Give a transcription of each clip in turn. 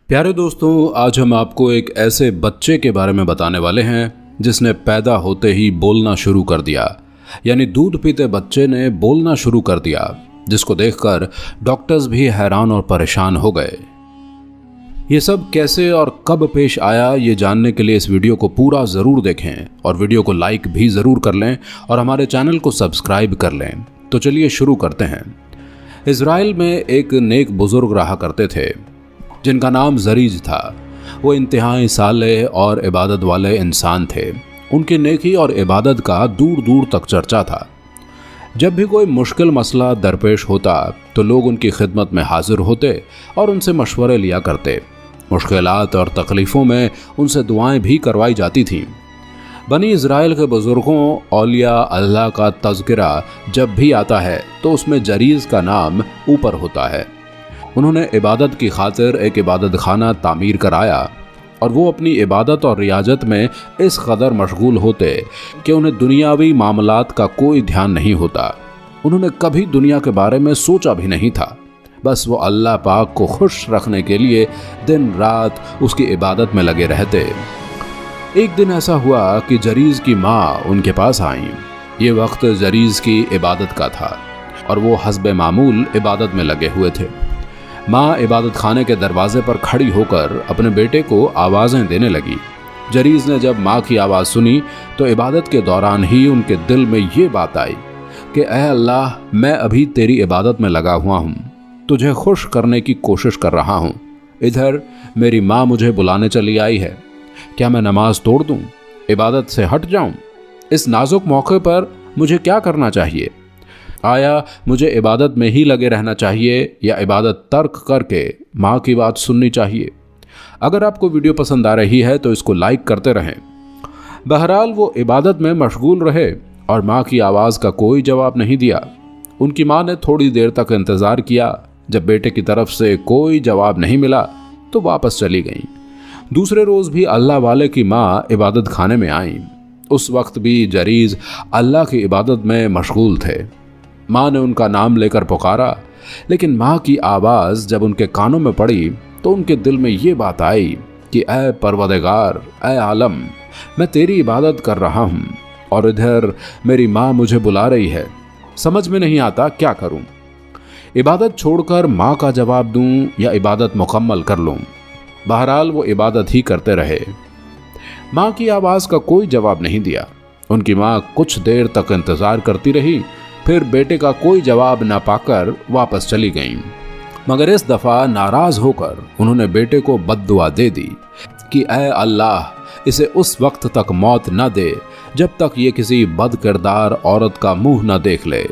प्यारे दोस्तों, आज हम आपको एक ऐसे बच्चे के बारे में बताने वाले हैं जिसने पैदा होते ही बोलना शुरू कर दिया। यानी दूध पीते बच्चे ने बोलना शुरू कर दिया, जिसको देखकर डॉक्टर्स भी हैरान और परेशान हो गए। ये सब कैसे और कब पेश आया, ये जानने के लिए इस वीडियो को पूरा ज़रूर देखें और वीडियो को लाइक भी ज़रूर कर लें और हमारे चैनल को सब्सक्राइब कर लें। तो चलिए शुरू करते हैं। इज़राइल में एक नेक बुजुर्ग रहा करते थे जिनका नाम जरीज था। वो इंतहाई सालेह और इबादत वाले इंसान थे। उनकी नेकी और इबादत का दूर दूर तक चर्चा था। जब भी कोई मुश्किल मसला दरपेश होता तो लोग उनकी खिदमत में हाजिर होते और उनसे मशवरे लिया करते। मुश्किलात और तकलीफ़ों में उनसे दुआएं भी करवाई जाती थीं। बनी इज़राइल के बुज़ुर्गों औलिया अल्लाह का तज़किरा जब भी आता है तो उसमें जरीज का नाम ऊपर होता है। उन्होंने इबादत की खातिर एक इबादत खाना तामीर कराया और वो अपनी इबादत और रियाजत में इस कदर मशगूल होते कि उन्हें दुनियावी मामलात का कोई ध्यान नहीं होता। उन्होंने कभी दुनिया के बारे में सोचा भी नहीं था। बस वो अल्लाह पाक को खुश रखने के लिए दिन रात उसकी इबादत में लगे रहते। एक दिन ऐसा हुआ कि जरीज की माँ उनके पास आई। ये वक्त जरीज की इबादत का था और वो हस्ब मामूल इबादत में लगे हुए थे। माँ इबादत खाने के दरवाजे पर खड़ी होकर अपने बेटे को आवाज़ें देने लगी। जरीज ने जब माँ की आवाज़ सुनी तो इबादत के दौरान ही उनके दिल में ये बात आई कि ऐ अल्लाह, मैं अभी तेरी इबादत में लगा हुआ हूँ, तुझे खुश करने की कोशिश कर रहा हूँ। इधर मेरी माँ मुझे बुलाने चली आई है। क्या मैं नमाज तोड़ दूँ, इबादत से हट जाऊँ? इस नाजुक मौके पर मुझे क्या करना चाहिए? आया मुझे इबादत में ही लगे रहना चाहिए या इबादत तर्क करके माँ की बात सुननी चाहिए? अगर आपको वीडियो पसंद आ रही है तो इसको लाइक करते रहें। बहरहाल वो इबादत में मशगूल रहे और माँ की आवाज़ का कोई जवाब नहीं दिया। उनकी माँ ने थोड़ी देर तक इंतज़ार किया। जब बेटे की तरफ से कोई जवाब नहीं मिला तो वापस चली गई। दूसरे रोज़ भी अल्लाह वाले की माँ इबादत खाने में आई। उस वक्त भी जरीज अल्लाह की इबादत में मशगूल थे। माँ ने उनका नाम लेकर पुकारा, लेकिन माँ की आवाज़ जब उनके कानों में पड़ी तो उनके दिल में ये बात आई कि ऐ परवरदिगार, ऐ आलम, मैं तेरी इबादत कर रहा हूँ और इधर मेरी माँ मुझे बुला रही है। समझ में नहीं आता क्या करूँ। इबादत छोड़कर माँ का जवाब दूँ या इबादत मुकम्मल कर लूँ? बहरहाल वो इबादत ही करते रहे। माँ की आवाज़ का कोई जवाब नहीं दिया। उनकी माँ कुछ देर तक इंतज़ार करती रही, फिर बेटे का कोई जवाब ना पाकर वापस चली गईं। मगर इस दफ़ा नाराज़ होकर उन्होंने बेटे को बद्दुआ दे दी कि ऐ अल्लाह, इसे उस वक्त तक मौत न दे जब तक ये किसी बद किरदार औरत का मुंह न देख ले।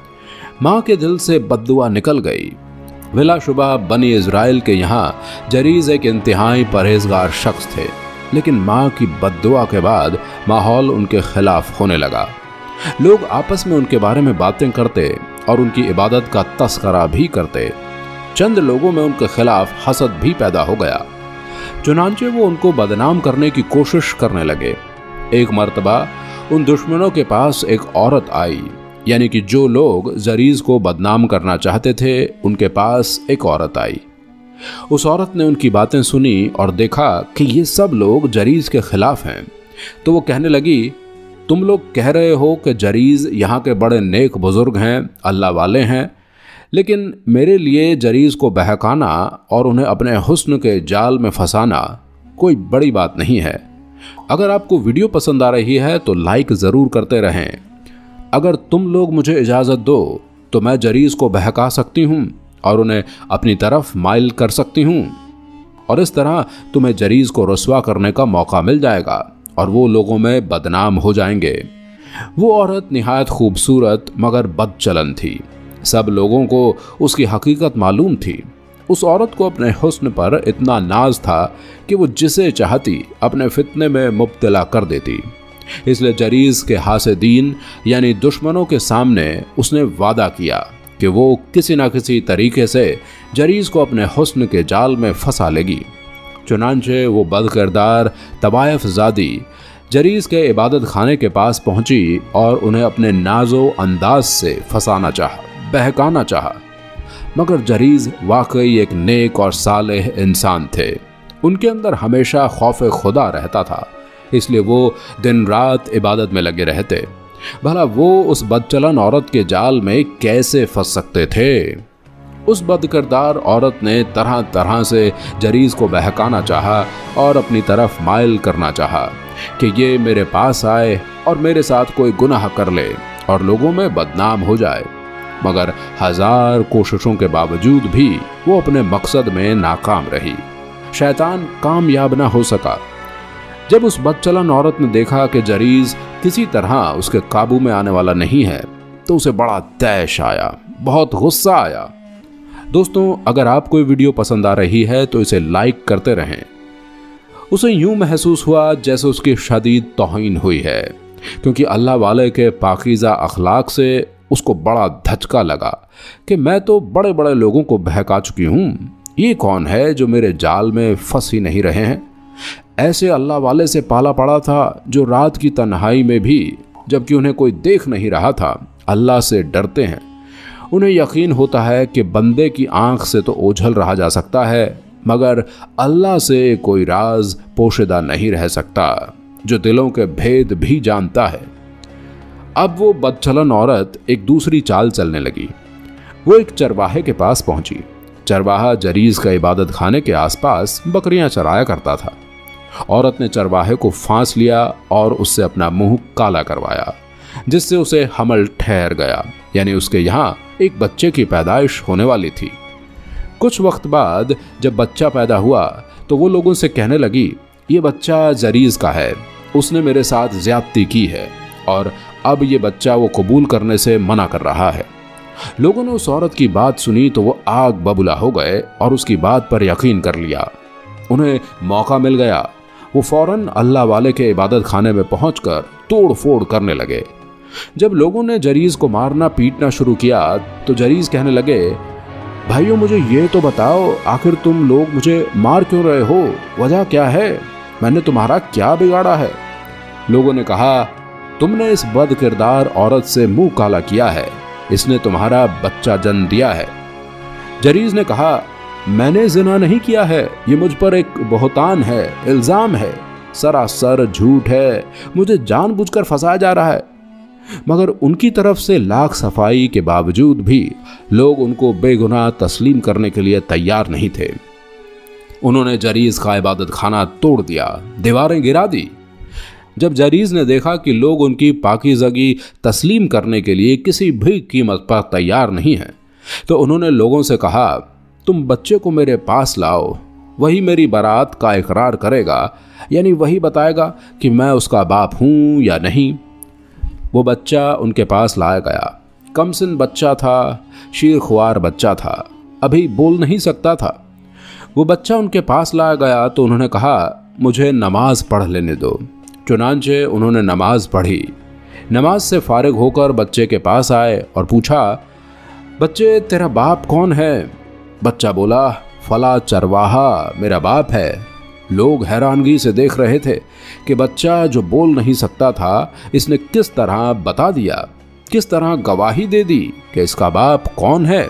माँ के दिल से बद्दुआ निकल गई। बिलाशुबा बनी इज़राइल के यहाँ जरीज एक इंतहाई परहेजगार शख्स थे, लेकिन माँ की बद्दुआ के बाद माहौल उनके खिलाफ होने लगा। लोग आपस में उनके बारे में बातें करते और उनकी इबादत का तस्करा भी करते। चंद लोगों में उनके खिलाफ हसद भी पैदा हो गया। चुनांचे वो उनको बदनाम करने की कोशिश करने लगे। एक मर्तबा उन दुश्मनों के पास एक औरत आई, यानी कि जो लोग जरीज को बदनाम करना चाहते थे उनके पास एक औरत आई। उस औरत ने उनकी बातें सुनी और देखा कि ये सब लोग जरीज के खिलाफ हैं, तो वो कहने लगी, तुम लोग कह रहे हो कि जरीज यहाँ के बड़े नेक बुजुर्ग हैं, अल्लाह वाले हैं, लेकिन मेरे लिए जरीज को बहकाना और उन्हें अपने हुस्न के जाल में फंसाना कोई बड़ी बात नहीं है। अगर आपको वीडियो पसंद आ रही है तो लाइक ज़रूर करते रहें। अगर तुम लोग मुझे इजाज़त दो तो मैं जरीज को बहका सकती हूँ और उन्हें अपनी तरफ माइल कर सकती हूँ, और इस तरह तुम्हें जरीज को रुस्वा करने का मौका मिल जाएगा और वो लोगों में बदनाम हो जाएंगे। वो औरत निहायत खूबसूरत मगर बदचलन थी। सब लोगों को उसकी हकीकत मालूम थी। उस औरत को अपने हुस्न पर इतना नाज था कि वो जिसे चाहती अपने फितने में मुब्तला कर देती। इसलिए जरीज के हासिदीन यानी दुश्मनों के सामने उसने वादा किया कि वो किसी न किसी तरीके से जरीज को अपने हुस्न के जाल में फंसा लेगी। चुनांचे वो बदकिरदार तवायफ ज़ादी जरीज के इबादत खाने के पास पहुंची और उन्हें अपने नाजो अंदाज से फंसाना चाहा, बहकाना चाहा। मगर जरीज वाकई एक नेक और सालेह इंसान थे। उनके अंदर हमेशा खौफ खुदा रहता था, इसलिए वो दिन रात इबादत में लगे रहते। भला वो उस बदचलन औरत के जाल में कैसे फंस सकते थे? उस बदकिरदार औरत ने तरह तरह से जरीज को बहकाना चाहा और अपनी तरफ माइल करना चाहा कि ये मेरे पास आए और मेरे साथ कोई गुनाह कर ले और लोगों में बदनाम हो जाए। मगर 1000 कोशिशों के बावजूद भी वो अपने मकसद में नाकाम रही। शैतान कामयाब ना हो सका। जब उस बदचलन औरत ने देखा कि जरीज किसी तरह उसके काबू में आने वाला नहीं है तो उसे बड़ा तैश आया, बहुत गुस्सा आया। दोस्तों, अगर आपको ये वीडियो पसंद आ रही है तो इसे लाइक करते रहें। उसे यूं महसूस हुआ जैसे उसकी शदीद तौहीन हुई है, क्योंकि अल्लाह वाले के पाकीज़ा अखलाक से उसको बड़ा धचका लगा कि मैं तो बड़े बड़े लोगों को बहका चुकी हूँ, ये कौन है जो मेरे जाल में फंस ही नहीं रहे हैं। ऐसे अल्लाह वाले से पाला पड़ा था जो रात की तन्हाई में भी, जबकि उन्हें कोई देख नहीं रहा था, अल्लाह से डरते हैं। उन्हें यकीन होता है कि बंदे की आंख से तो ओझल रहा जा सकता है, मगर अल्लाह से कोई राज पोशीदा नहीं रह सकता, जो दिलों के भेद भी जानता है। अब वो बदचलन औरत एक दूसरी चाल चलने लगी। वो एक चरवाहे के पास पहुंची। चरवाहा जरीज का इबादत खाने के आसपास बकरियां चराया करता था। औरत ने चरवाहे को फांस लिया और उससे अपना मुंह काला करवाया, जिससे उसे हमल ठहर गया, यानी उसके यहाँ एक बच्चे की पैदाइश होने वाली थी। कुछ वक्त बाद जब बच्चा पैदा हुआ तो वो लोगों से कहने लगी, ये बच्चा जरीज का है, उसने मेरे साथ ज्यादती की है और अब ये बच्चा वो कबूल करने से मना कर रहा है। लोगों ने उस औरत की बात सुनी तो वो आग बबूला हो गए और उसकी बात पर यकीन कर लिया। उन्हें मौका मिल गया। वो फौरन अल्लाह वाले के इबादत खाने में पहुंचकर तोड़ फोड़ करने लगे। जब लोगों ने जरीज को मारना पीटना शुरू किया तो जरीज कहने लगे, भाइयों मुझे ये तो बताओ, आखिर तुम लोग मुझे मार क्यों रहे हो? वजह क्या है? मैंने तुम्हारा क्या बिगाड़ा है? लोगों ने कहा, तुमने इस बद किरदार औरत से मुंह काला किया है, इसने तुम्हारा बच्चा जन्म दिया है। जरीज ने कहा, मैंने जिना नहीं किया है, ये मुझ पर एक बहतान है, इल्जाम है, सरासर झूठ है, मुझे जानबूझकर फंसाया जा रहा है। मगर उनकी तरफ से लाख सफाई के बावजूद भी लोग उनको बेगुनाह तस्लीम करने के लिए तैयार नहीं थे। उन्होंने जरीज का इबादत खाना तोड़ दिया, दीवारें गिरा दी। जब जरीज ने देखा कि लोग उनकी पाकीज़गी तस्लीम करने के लिए किसी भी कीमत पर तैयार नहीं हैं, तो उन्होंने लोगों से कहा, तुम बच्चे को मेरे पास लाओ, वही मेरी बारात का इकरार करेगा, यानी वही बताएगा कि मैं उसका बाप हूँ या नहीं। वो बच्चा उनके पास लाया गया। कमसिन बच्चा था, शीरख्वार बच्चा था, अभी बोल नहीं सकता था। वो बच्चा उनके पास लाया गया तो उन्होंने कहा, मुझे नमाज पढ़ लेने दो। चुनांचे उन्होंने नमाज पढ़ी। नमाज से फारिग होकर बच्चे के पास आए और पूछा, बच्चे तेरा बाप कौन है? बच्चा बोला, फला चरवाहा मेरा बाप है। लोग हैरानगी से देख रहे थे कि बच्चा जो बोल नहीं सकता था, इसने किस तरह बता दिया, किस तरह गवाही दे दी कि इसका बाप कौन है।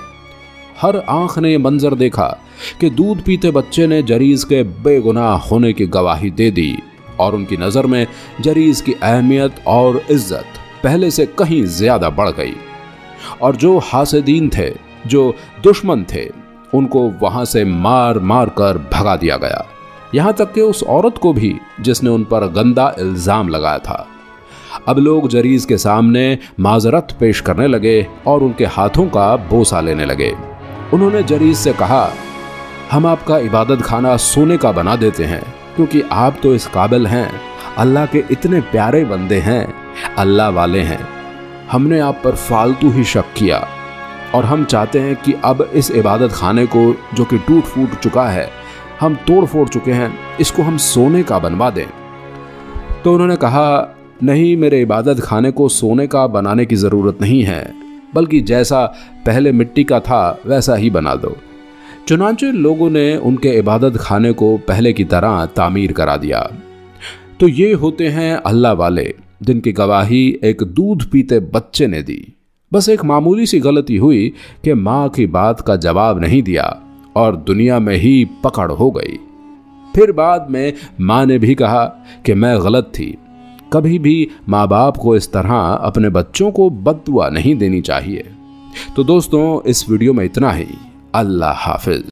हर आंख ने यह मंजर देखा कि दूध पीते बच्चे ने जरीज के बेगुनाह होने की गवाही दे दी और उनकी नज़र में जरीज की अहमियत और इज्जत पहले से कहीं ज्यादा बढ़ गई। और जो हासिदीन थे, जो दुश्मन थे, उनको वहां से मार मार कर भगा दिया गया, यहां तक कि उस औरत को भी जिसने उन पर गंदा इल्जाम लगाया था। अब लोग जरीज के सामने माजरत पेश करने लगे और उनके हाथों का बोसा लेने लगे। उन्होंने जरीज से कहा, हम आपका इबादत खाना सोने का बना देते हैं, क्योंकि आप तो इस काबिल हैं, अल्लाह के इतने प्यारे बंदे हैं, अल्लाह वाले हैं। हमने आप पर फालतू ही शक किया और हम चाहते हैं कि अब इस इबादत खाने को, जो कि टूट फूट चुका है, हम तोड़ फोड़ चुके हैं, इसको हम सोने का बनवा दें। तो उन्होंने कहा, नहीं, मेरे इबादत खाने को सोने का बनाने की ज़रूरत नहीं है, बल्कि जैसा पहले मिट्टी का था वैसा ही बना दो। चुनांचे लोगों ने उनके इबादत खाने को पहले की तरह तामीर करा दिया। तो ये होते हैं अल्लाह वाले, जिनकी गवाही एक दूध पीते बच्चे ने दी। बस एक मामूली सी गलती हुई कि माँ की बात का जवाब नहीं दिया और दुनिया में ही पकड़ हो गई। फिर बाद में माँ ने भी कहा कि मैं गलत थी। कभी भी माँ बाप को इस तरह अपने बच्चों को बद्दुआ नहीं देनी चाहिए। तो दोस्तों, इस वीडियो में इतना ही। अल्लाह हाफिज।